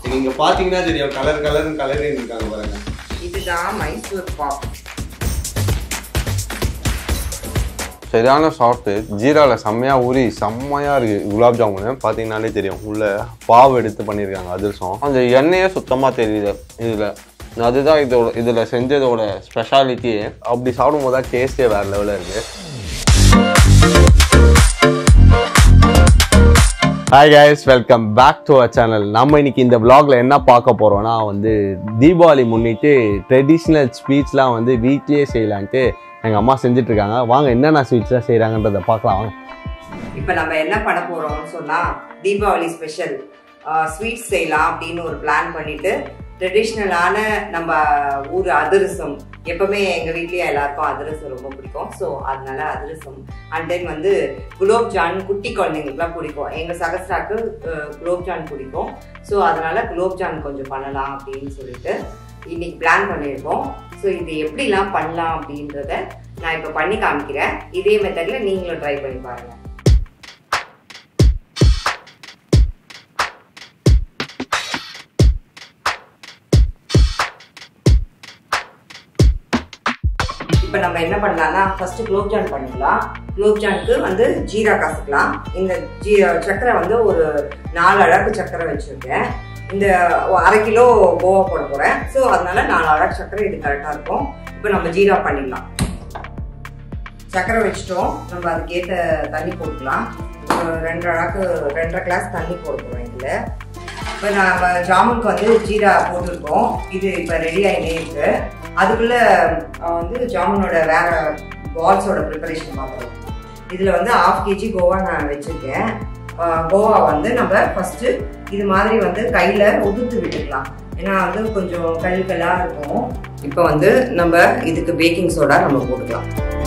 நீங்க பாத்தீங்கன்னா தெரியும் கலர் கலரிங் இருக்காங்க பாருங்க. இதுதான் மைசூர் பாக். சரியான சாஃப்ட்டு, ஜீராவில் செம்மையாக ஊறி செம்மையாக இருக்குது. குலாப் ஜாமுன் பார்த்தீங்கன்னாலே தெரியும், உள்ள பாவு எடுத்து பண்ணியிருக்காங்க அதிரசம். அந்த எண்ணெயே சுத்தமாக தெரியுது இதில். அதுதான் இதில் செஞ்சதோட ஸ்பெஷாலிட்டியே. அப்படி சாப்பிடும்போது தான் டேஸ்ட்டே வேறு லெவலில் இருக்குது. Hi guys, welcome back to our channel. நம்ம இன்னைக்கு இந்த vlogல என்ன பார்க்க போகிறோன்னா தீபாவளி முன்னிட்டு ட்ரெடிஷ்னல் ஸ்வீட்ஸ்லாம் வீட்லேயே செய்யலான்ட்டு எங்கள் அம்மா செஞ்சிட்ருக்காங்க. வாங்க என்னென்ன ஸ்வீட்ஸ்லாம் செய்கிறாங்கன்றதை பார்க்கலாம் வாங்க. இப்போ நம்ம என்ன பண்ண போகிறோம்னு சொன்னால் தீபாவளி ஸ்பெஷல் ஸ்வீட்ஸ் செய்யலாம் அப்படின்னு ஒரு பிளான் பண்ணிவிட்டு ட்ரெடிஷ்னலான நம்ம ஊர் அதிரசம். எப்போவுமே எங்கள் வீட்லேயே எல்லாருக்கும் அதிரசம் ரொம்ப பிடிக்கும். ஸோ அதனால அதிரசம் அண்ட் தென் குலோப் ஜான் குட்டி குழந்தைங்களுக்குலாம் பிடிக்கும். எங்கள் சகஸ்ராக்கு குலோப் ஜான் பிடிக்கும். ஸோ அதனால் குலோப் ஜான் கொஞ்சம் பண்ணலாம் அப்படின்னு சொல்லிட்டு இன்னைக்கு பிளான் பண்ணியிருக்கோம். ஸோ இது எப்படிலாம் பண்ணலாம் அப்படின்றத நான் இப்போ பண்ணி காமிக்கிறேன். இதே மெத்தடில் நீங்களும் ட்ரை பண்ணி பாருங்கள். இப்போ நம்ம என்ன பண்ணலாம்னா ஃபர்ஸ்ட் குலோப் ஜான் பண்ணிக்கலாம். குலோப் ஜானுக்கு ஜீரா காசுக்கலாம். இந்த சர்க்கரை ஒரு 4 அழகு சர்க்கரை வச்சுருக்கேன். இந்த 1/2 கிலோ கோவா போட போகிறேன். ஸோ அதனால 4 அழகு சர்க்கரை இது கரெக்டாக இருக்கும். இப்போ நம்ம ஜீரா பண்ணிடலாம். சர்க்கரை வச்சுட்டோம். நம்ம அதுக்கேற்ற தண்ணி போட்டுக்கலாம். 2.5 கிளாஸ் தண்ணி போட போகிறோம் இதில். இப்போ நம்ம ஜாமுனுக்கு ஜீரா போட்டிருக்கோம். இது இப்போ ரெடி ஆகினே இருக்குது. அதுக்குள்ளே ஜாமுனோட வேறு பால்ஸோட ப்ரிப்பரேஷன் பார்க்குறோம். இதில் 1/2 kg கோவா நான் வச்சுருக்கேன். கோவா நம்ம ஃபஸ்ட்டு இது மாதிரி கையில் உதுத்து விட்டுக்கலாம். ஏன்னா கொஞ்சம் கல்லாக இருக்கும். இப்போ நம்ம இதுக்கு பேக்கிங் சோடா நம்ம போட்டுக்கலாம்.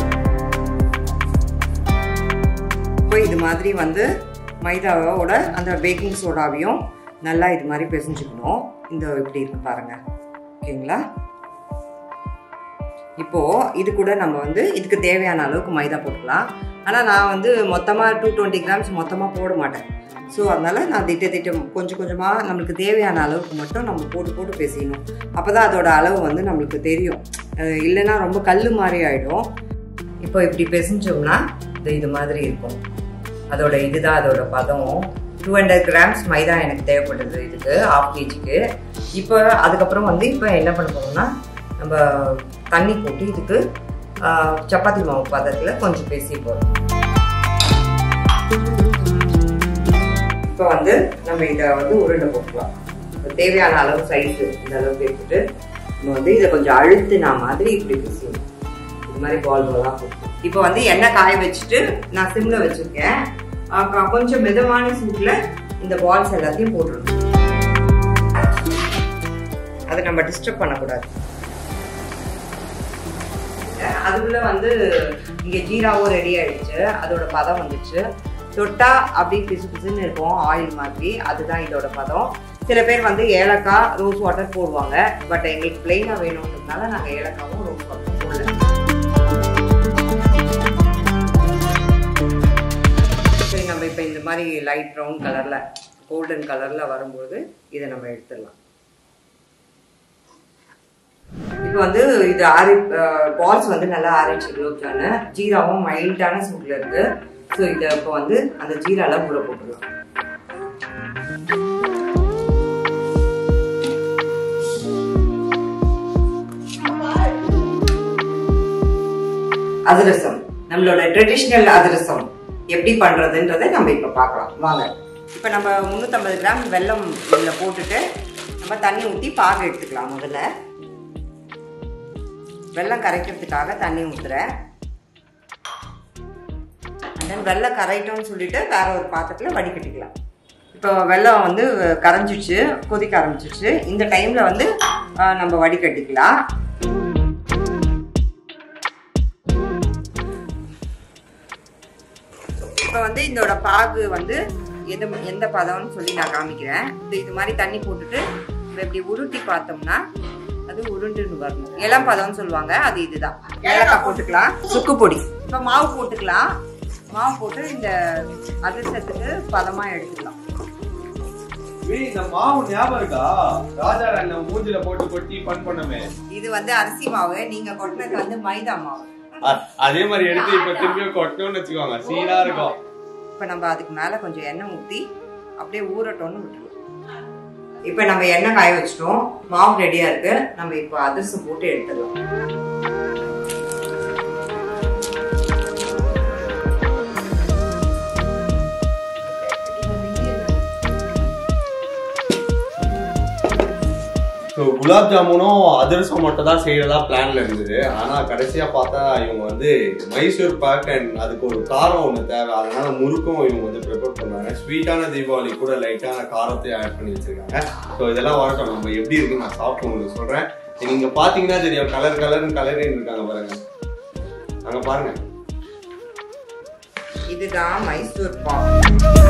இப்போ இது மாதிரி மைதாவோட அந்த பேக்கிங் சோடாவையும் நல்லா இது மாதிரி பிசைஞ்சுக்கணும். இந்த இப்படி இருக்கு பாருங்க. ஓகேங்களா? இப்போது இது கூட நம்ம இதுக்கு தேவையான அளவுக்கு மைதா போட்டுக்கலாம். ஆனால் நான் மொத்தமாக 220 கிராம்ஸ் மொத்தமாக போட மாட்டேன். ஸோ அதனால் நான் திட்டம் கொஞ்சம் கொஞ்சமாக நம்மளுக்கு தேவையான அளவுக்கு மட்டும் நம்ம போட்டு பேசிக்கணும். அப்போ தான் அதோட அளவு நம்மளுக்கு தெரியும். இல்லைன்னா ரொம்ப கல் மாதிரி ஆகிடும். இப்போ இப்படி பிசைஞ்சோம்னா இது மாதிரி இருக்கும். அதோட இதுதான் அதோட பதம். 200 கிராம்ஸ் மைதா எனக்கு தேவைப்படுது இதுக்கு 1/2 kgக்கு. இப்போ அதுக்கப்புறம் இப்போ என்ன பண்ண போகிறோம்னா நம்ம தண்ணி போட்டு இதுக்கு சப்பாத்தி மாவு பதத்தில் கொஞ்சம் பேசி போகிறோம். இப்போ நம்ம இதை உருண்டை போட்டுக்கலாம். தேவையான அளவு சைஸு இந்த அளவுக்கு எடுத்துட்டு நம்ம இதை கொஞ்சம் அழுத்தினா மாதிரி இப்படி பேசிடணும். இது மாதிரி பால் பாலாக போட்டு இப்போ எண்ணெய் காய வச்சுட்டு நான் சிம்மில் வச்சுருக்கேன். கொஞ்சம் மிதமான சூட்டில் இந்த பால்ஸ் எல்லாத்தையும் போட்டுடணும். அதை நம்ம டிஸ்டர்ப் பண்ணக்கூடாது. அதுக்குள்ள இங்கே ஜீராவும் ரெடி ஆயிடுச்சு. அதோட பதம் வந்துச்சு. தொட்டா அப்படி பிசு பிசுன்னு இருக்கும் ஆயில் மாதிரி. அதுதான் இதோட பதம். சில பேர் ஏலக்காய் ரோஸ் வாட்டர் போடுவாங்க. பட் எங்களுக்கு பிளெயினாக வேணும்ன்றதுனால நாங்கள் ஏலக்காவும் ரோஸ் வாட்டரும் போடல. சரி, நம்ம இப்போ இந்த மாதிரி லைட் ப்ரௌன் கலரில் கோல்டன் கலரில் வரும்போது இதை நம்ம எடுத்துடலாம். இப்போ இது பால்ஸ் நல்லா ஆறிடுச்சு. குலோப் ஜானு ஜீராவும் மைல்டான சூட்டில் இருக்கு. ஸோ இதை இப்போ அந்த ஜீரால ஊற போட்டுடலாம். அதிரசம் நம்மளோட ட்ரெடிஷ்னல் அதிரசம் எப்படி பண்றதுன்றதை நம்ம இப்போ பார்க்கலாம் வாங்க. இப்போ நம்ம 350 கிராம் வெல்லம் இதில் போட்டுட்டு நம்ம தண்ணி ஊற்றி பாகு எடுத்துக்கலாம். முதல்ல வெல்லம் கரைக்கிறதுக்காக தண்ணி ஊற்றுறேன். தென் வெல்லம் கரைட்டோம்னு சொல்லிட்டு வேற ஒரு பாத்திரத்தில் வடிகட்டிக்கலாம். இப்போ வெல்லம் கரைஞ்சிடுச்சு, கொதிக்க ஆரம்பிச்சிடுச்சு. இந்த டைமில் நம்ம வடிகட்டிக்கலாம். இப்போ இதோட பாகு எந்த பதம்னு சொல்லி நான் காமிக்கிறேன். இது மாதிரி தண்ணி போட்டுட்டு இப்படி உருட்டி பார்த்தோம்னா அது உருண்டுன்னு வரணும். இளம் பதம்னு சொல்லுவாங்க. அது இதுதான். ஏலக்காய் போட்டுக்கலாம். சுக்கு பொடி. இப்போ மாவு போட்டுக்கலாம். மாவு போட்டு இந்த அதிரசத்துக்கு பதமாக எடுத்துக்கலாம். இந்த மாவு ஞாபகம் இருக்கா? ராஜா ராணி மூஞ்சில போட்டு கொட்டி ஃபன் பண்ணமே. இது வந்து அரிசி மாவு, நீங்க கொட்டினது வந்து மைதா மாவு. அதே மாதிரி எடுத்து இப்ப திரும்பி கொட்டணும்னு வச்சுக்கோங்க, சீனா இருக்கும். இப்ப நம்ம அதுக்கு மேல கொஞ்சம் எண்ணெய் ஊத்தி அப்படியே ஊறட்டோம்னு விட்டுருவோம். இப்ப நம்ம எண்ணெய் காய வச்சிட்டோம், மாவு ரெடியா இருக்கு. நம்ம இப்ப அதிரசம் போட்டு எடுத்துடலாம். குலாப் ஜாமுனும் அதிரசம் மட்டும் தான் செய்யறதா பிளான்ல இருந்தது. ஆனா கடைசியா பார்த்தா இவங்க வந்து மைசூர் பாக் அண்ட் அதுக்கு ஒரு காரம் ஒண்ணு தேவை, அதனால முறுக்கும் இவங்க வந்து ப்ரிப்பேர் பண்ணாங்க. ஸ்வீட்டான தீபாவளி கூட லைட்டான காரத்தை ஆட் பண்ணி வச்சிருக்காங்க. ஸோ இதெல்லாம் வரட்டும், நம்ம எப்படி இருக்குன்னு நான் சாப்பிட்டு உங்களுக்கு சொல்றேன். நீங்க பாத்தீங்கன்னா தெரியும், கலர் கலரின்னு இருக்காங்க பாருங்க, அங்க பாருங்க. இதுதான் மைசூர் பாக்.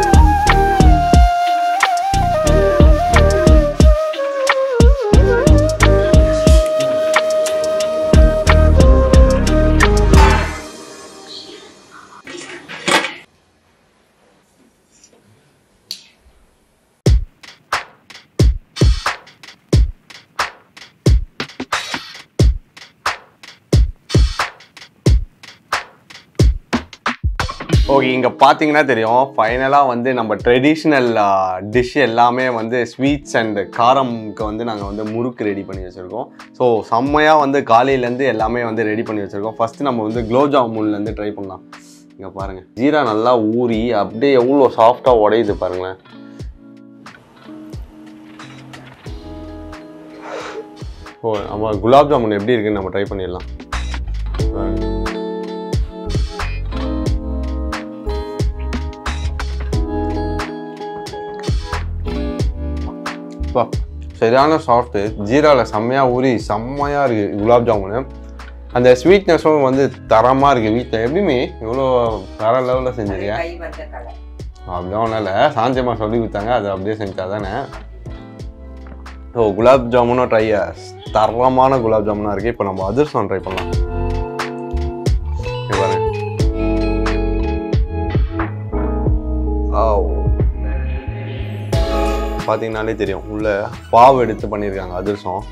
ஓகே, இங்கே பார்த்தீங்கன்னா தெரியும், ஃபைனலாக வந்து நம்ம ட்ரெடிஷ்னல் டிஷ் எல்லாமே வந்து ஸ்வீட்ஸ் அண்ட் காரம்க்கு வந்து நாங்கள் வந்து முறுக்கு ரெடி பண்ணி வச்சுருக்கோம். ஸோ செம்மையாக வந்து காலையிலேருந்து எல்லாமே வந்து ரெடி பண்ணி வச்சுருக்கோம். ஃபஸ்ட்டு நம்ம வந்து குலோப் ஜாமுன்லேருந்து ட்ரை பண்ணலாம். இங்கே பாருங்கள், ஜீரா நல்லா ஊறி அப்படியே எவ்வளோ சாஃப்டாக உடையுது பாருங்களேன். ஓ, நம்ம குலாப் ஜாமுன் எப்படி இருக்குன்னு நம்ம ட்ரை பண்ணிடலாம். சரியான சாஃப்ட்டு, ஜீராவில் செம்மையாக ஊறி செம்மையாக இருக்குது குலாப் ஜாமுனு. அந்த ஸ்வீட்னஸும் வந்து தரமாக இருக்குது. வீட்டில் எப்படியுமே இவ்வளோ வேற லெவலில் செஞ்சிருக்கேன். அப்படிலாம் ஒன்றும் இல்லை, சாந்தியமாக சொல்லி கொடுத்தாங்க, அது அப்படியே செஞ்சா தானே. ஸோ குலாப் ஜாமுனும் ட்ரை, தரமான குலாப் ஜாமுனாக இருக்குது. இப்போ நம்ம அதிரசம் ட்ரை பண்ணலாம். பார்த்தீங்கன்னாலே தெரியும், உள்ள பாவு எடுத்து பண்ணியிருக்காங்க அதிரசம்.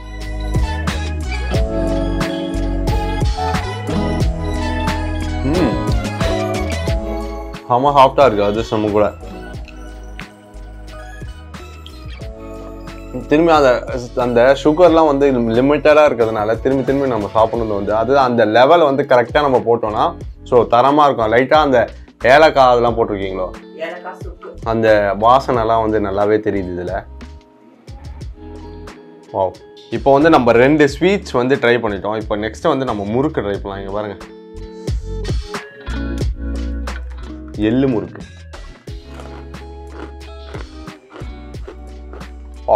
செம்ம சாஃப்டாக இருக்குது அதிரசமும் கூட. திரும்பி அந்த சுகர்லாம் வந்து லிமிட்டடாக இருக்கிறதுனால திரும்பி நம்ம சாப்பிட்றது வந்து அது அந்த லெவல் வந்து கரெக்டாக நம்ம போட்டோம்னா ஸோ தரமாக இருக்கும். லைட்டாக அந்த ஏலக்காய் அதெல்லாம் போட்டிருக்கீங்களோ, அந்த வாசனைலாம் வந்து நல்லாவே தெரியுது இதில். ஓ, இப்போ வந்து நம்ம 2 ஸ்வீட்ஸ் வந்து ட்ரை பண்ணிட்டோம். இப்போ நெக்ஸ்ட் வந்து நம்ம முறுக்கு ட்ரை பண்ணலாம். இங்கே பாருங்க, எள்ளு முறுக்கு. ஓ,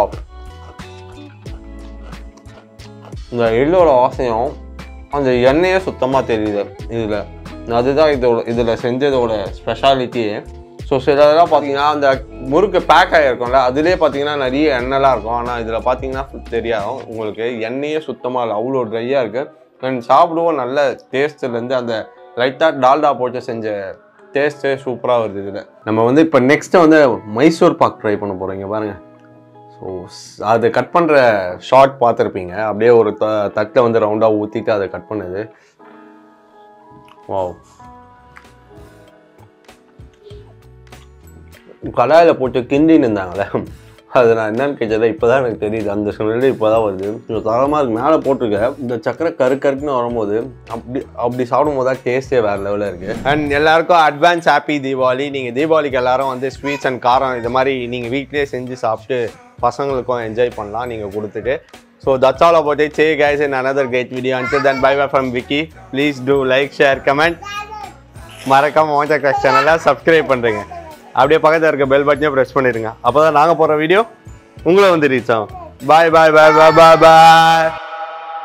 இந்த எள்ளோட வாசனையும் அந்த எண்ணெயே சுத்தமாக தெரியுது இதில். அதுதான் இதில் செஞ்சதோட ஸ்பெஷாலிட்டியே. ஸோ சிலதெல்லாம் பார்த்தீங்கன்னா அந்த முறுக்கு பேக் ஆகிருக்கும்ல, அதுலேயே பார்த்தீங்கன்னா நிறைய எண்ணெய்லாம் இருக்கும். ஆனால் இதில் பார்த்தீங்கன்னா தெரியாது உங்களுக்கு, எண்ணெயே சுத்தமாக இல்லை, அவ்வளோ ட்ரையாக இருக்குது. அண்ட் சாப்பிடுவோம் நல்ல டேஸ்ட்லேருந்து அந்த லைட்டாக டால்டா போட்டு செஞ்ச டேஸ்ட்டே சூப்பராக வருது இதில். நம்ம வந்து இப்போ நெக்ஸ்ட்டு வந்து மைசூர் பாக் ட்ரை பண்ண போகிறோம். இங்கே பாருங்கள். ஸோ அது கட் பண்ணுற ஷார்ட் பார்த்துருப்பீங்க, அப்படியே ஒரு தட்டில் வந்து ரவுண்டாக ஊற்றிட்டு அதை கட் பண்ணுது. வாவ், கடாயில் போட்டு கிண்டின்னு இருந்தாங்களே, அது நான் என்னன்னு கேட்டதில்ல, இப்போ தான் எனக்கு தெரியுது. அந்த சூழ்நிலை இப்போ தான் வருது. ஸோ தரமாக இருக்கு. மேலே போட்டிருக்கேன் இந்த சக்கரை கருக்குன்னு வரும்போது அப்படி சாப்பிடும்போது தான் டேஸ்ட்டே வேறு லெவலில் இருக்குது. அண்ட் எல்லாருக்கும் அட்வான்ஸ் ஹாப்பி தீபாவளி. நீங்கள் தீபாவளிக்கு எல்லாரும் வந்து ஸ்வீட்ஸ் அண்ட் காரம் இது மாதிரி நீங்கள் வீட்டிலே செஞ்சு சாப்பிட்டு பசங்களுக்கும் என்ஜாய் பண்ணலாம் நீங்கள் கொடுத்துட்டு. So that's all about it. See you guys in another great video. Until then, bye bye from Vicky. Please do like, share, comment. மறக்காம KUMAR சேனலை சப்ஸ்கிரைப் பண்ணுறீங்க. அப்படியே பக்கத்தில் இருக்க பெல் பட்டனையும் ப்ரெஸ் பண்ணிடுங்க. அப்போ தான் நாங்கள் போகிற வீடியோ உங்களை வந்து ரீச் ஆகும். பாய் பாய் பாய் பாய் பாய்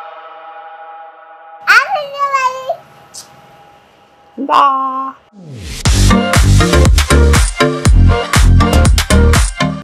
பாய்.